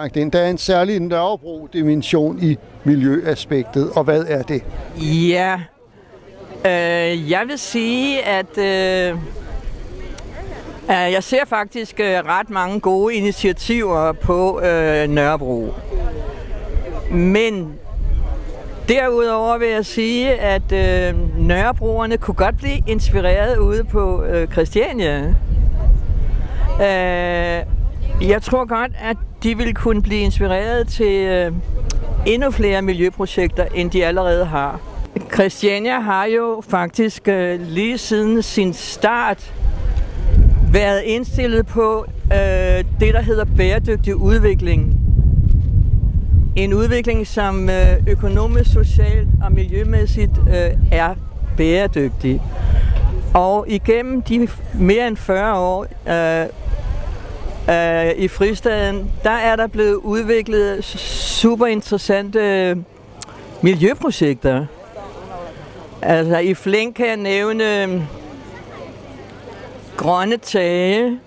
langt ind. Der er en særlig Nørrebro-dimension i miljøaspektet, og hvad er det? Ja, jeg vil sige, at jeg ser faktisk ret mange gode initiativer på Nørrebro. Men derudover vil jeg sige, at Nørrebroerne kunne godt blive inspireret ude på Christiania. Jeg tror godt, at de vil kunne blive inspireret til endnu flere miljøprojekter, end de allerede har. Christiania har jo faktisk lige siden sin start været indstillet på det, der hedder bæredygtig udvikling. En udvikling, som økonomisk, socialt og miljømæssigt er bæredygtig. Og igennem de mere end 40 år i Fristaden, der er der blevet udviklet super interessante miljøprojekter. Altså i flæng kan jeg nævne grønne tage,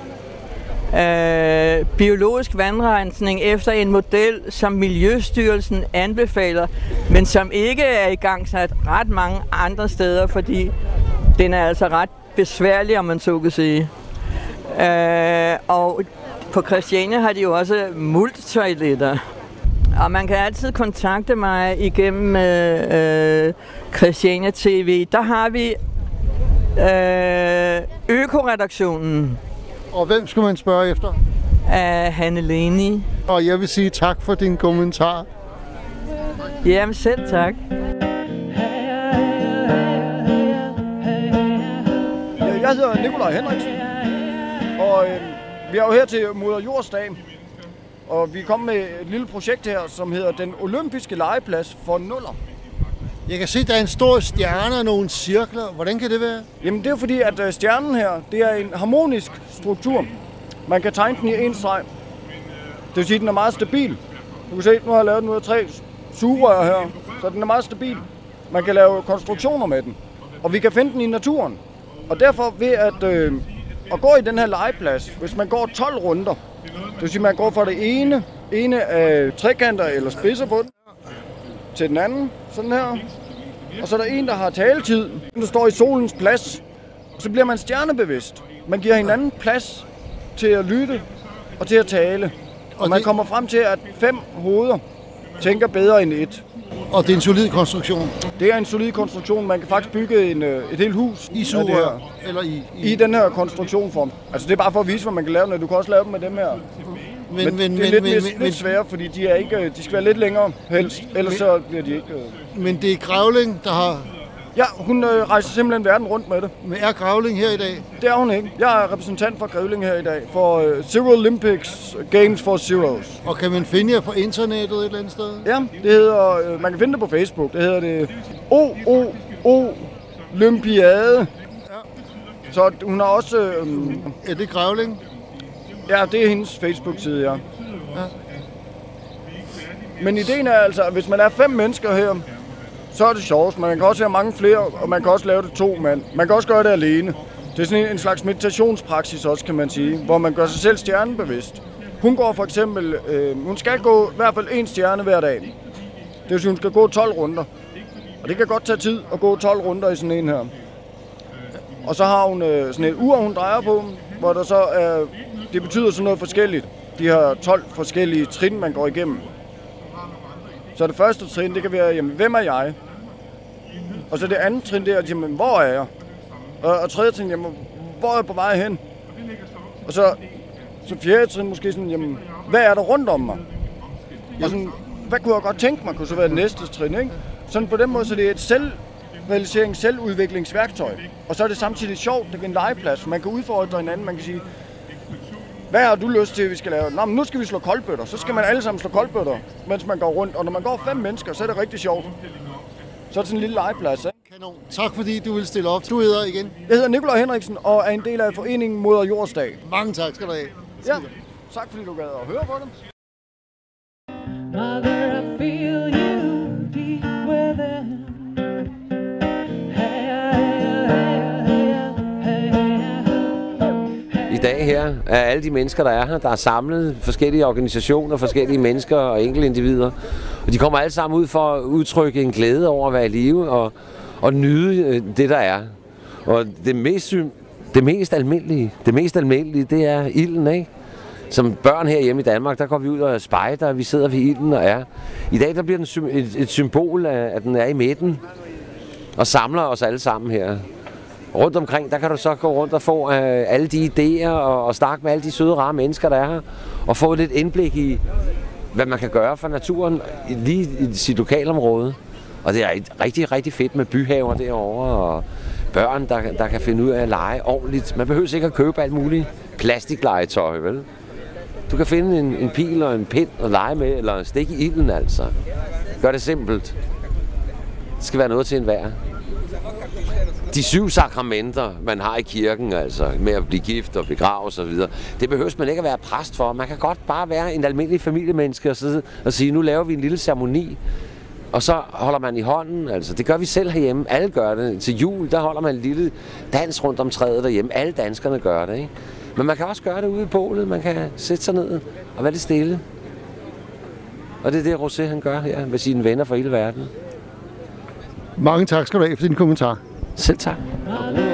biologisk vandrensning efter en model, som Miljøstyrelsen anbefaler, men som ikke er igangsat ret mange andre steder, fordi den er altså ret besværlig, om man så kan sige. Og på Christiania har de jo også multitoiletter. Og man kan altid kontakte mig igennem Christiania TV. Der har vi Økoredaktionen. Og hvem skal man spørge efter? Hanne Leni. Og jeg vil sige tak for din kommentar. Jamen selv tak. Jeg hedder Nikolaj Henriksen, og vi er jo her til Moder Jords dag, og vi er kommet med et lille projekt her, som hedder Den Olympiske Legeplads for Nuller. Jeg kan se, at der er en stor stjerne og nogle cirkler. Hvordan kan det være? Jamen det er fordi, at stjernen her, det er en harmonisk struktur. Man kan tegne den i en streg. Det vil sige, at den er meget stabil. Du kan se, nu har jeg lavet den ud af 3 sugerør her, så den er meget stabil. Man kan lave konstruktioner med den, og vi kan finde den i naturen. Og derfor ved at gå i den her legeplads, hvis man går 12 runder, det vil sige, at man går fra det ene af trekanter eller spidser på den, til den anden, sådan her. Og så er der en, der har taletid, der står i solens plads. Så bliver man stjernebevidst. Man giver hinanden plads til at lytte og til at tale. Og man kommer frem til, at 5 hoveder tænker bedre end 1. Og det er en solid konstruktion? Det er en solid konstruktion. Man kan faktisk bygge et helt hus i sugerør, eller i den her konstruktionsform. Altså det er bare for at vise, hvad man kan lave, når du kan også lave dem med dem her. Men det er lidt svære, fordi de skal være lidt længere helst, ellers så bliver de ikke... Men det er Grævling, der har... Ja, hun rejser simpelthen verden rundt med det. Men er Grævling her i dag? Det er hun ikke. Jeg er repræsentant for Grævling her i dag, for Zero Olympics Games for Zeros. Og kan man finde jer på internettet et eller andet sted? Ja, det hedder... man kan finde det på Facebook. Det hedder det Olympiade. Ja. Så hun har også... er det Grævling? Ja, det er hendes Facebook-side, ja. Men ideen er altså, at hvis man er 5 mennesker her, så er det sjovt. Man kan også have mange flere, og man kan også lave det 2 mand. Man kan også gøre det alene. Det er sådan en slags meditationspraksis også, kan man sige, hvor man gør sig selv stjernebevidst. Hun går for eksempel, hun skal gå i hvert fald 1 stjerne hver dag. Det vil sige, hun skal gå 12 runder. Og det kan godt tage tid at gå 12 runder i sådan en her. Og så har hun sådan et ur, hun drejer på, hvor der så er... Det betyder sådan noget forskelligt. De har 12 forskellige trin, man går igennem. Så det første trin, det kan være, jamen, hvem er jeg? Og så det andet trin, det er, jamen, hvor er jeg? Og tredje trin, jamen, hvor er jeg på vej hen? Og så fjerde trin måske sådan, jamen, hvad er der rundt om mig? Og sådan, hvad kunne jeg godt tænke mig, kunne så være det næste trin, ikke? Sådan på den måde, så det er et selvudviklingsværktøj. Og så er det samtidig sjovt, det er en legeplads. Man kan udfordre hinanden, man kan sige, hvad har du lyst til, at vi skal lave? Nå, men nu skal vi slå koldbøtter. Så skal man alle sammen slå koldbøtter, mens man går rundt. Og når man går 5 mennesker, så er det rigtig sjovt. Så er det sådan en lille legeplads, ikke? Kanon. Tak fordi du vil stille op. Du hedder igen? Jeg hedder Nikolaj Henriksen og er en del af foreningen Moder Jords dag. Mange tak skal du have. Ja, tak fordi du gad at høre på dem. I dag her af alle de mennesker, der er her. Der er samlet forskellige organisationer, forskellige mennesker og enkelte individer. Og de kommer alle sammen ud for at udtrykke en glæde over at være i live og nyde det, der er. Og det mest almindelige, det er ilden, ikke? Som børn herhjemme i Danmark, der går vi ud og spejder, vi sidder ved ilden og er. I dag der bliver den et symbol af, at den er i midten og samler os alle sammen her. Rundt omkring, der kan du så gå rundt og få alle de idéer og snakke med alle de søde, rare mennesker, der er her. Og få lidt indblik i, hvad man kan gøre for naturen lige i sit lokalområde. Og det er rigtig, rigtig fedt med byhaver derovre og børn, der kan finde ud af at lege ordentligt. Man behøver ikke at købe alt muligt plastiklegetøj, vel? Du kan finde en pil og en pind og lege med, eller stikke i ilden, altså. Gør det simpelt. Det skal være noget til enhver. De 7 sakramenter, man har i kirken, altså med at blive gift og begrave og så videre, det behøves man ikke at være præst for. Man kan godt bare være en almindelig familiemenneske og sige, nu laver vi en lille ceremoni, og så holder man i hånden. Altså, det gør vi selv herhjemme. Alle gør det. Til jul, der holder man en lille dans rundt om træet derhjemme. Alle danskerne gør det, ikke? Men man kan også gøre det ude i bålet. Man kan sætte sig ned og være lidt stille. Og det er det, José han gør her med sine venner fra hele verden. Mange tak skal du have for din kommentar. Selv tak.